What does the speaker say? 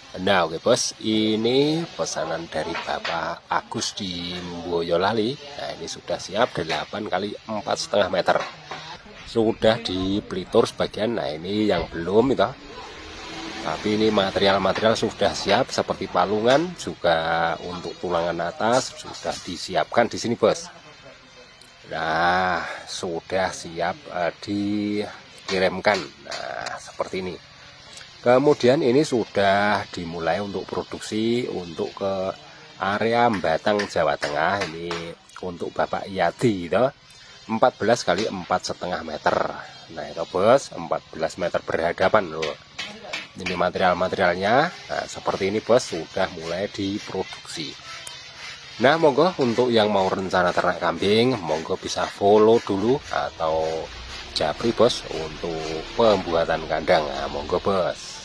Nah oke bos, ini pesanan dari Bapak Agus di Boyolali. Nah ini sudah siap 8 kali 4,5 meter. Sudah dipelitur sebagian, nah ini yang belum itu. Tapi ini material-material sudah siap seperti palungan, juga untuk tulangan atas sudah disiapkan di sini bos. Nah sudah siap dikirimkan. Nah seperti ini. Kemudian ini sudah dimulai untuk produksi untuk ke area Batang Jawa Tengah. Ini untuk Bapak Yadi itu 14 kali 4,5 meter. Nah itu bos, 14 meter berhadapan loh. Ini material-materialnya. Nah seperti ini bos, sudah mulai diproduksi. Nah monggo untuk yang mau rencana ternak kambing, monggo bisa follow dulu atau japri bos untuk pembuatan kandang. Nah monggo bos.